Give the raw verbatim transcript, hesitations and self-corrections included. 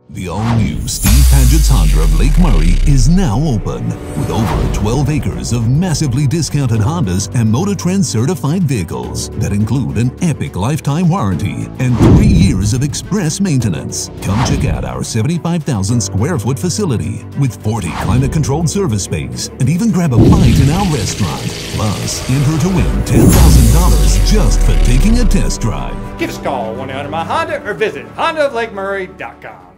The all-new Steve Padgett's Honda of Lake Murray is now open. With over twelve acres of massively discounted Hondas and Motor Trend certified vehicles that include an epic lifetime warranty and three years of express maintenance. Come check out our seventy-five thousand square foot facility with forty climate-controlled service space and even grab a bite in our restaurant. Plus, enter to win ten thousand dollars just for taking a test drive. Give us a call, one eight hundred my Honda, or visit honda of lake murray dot com.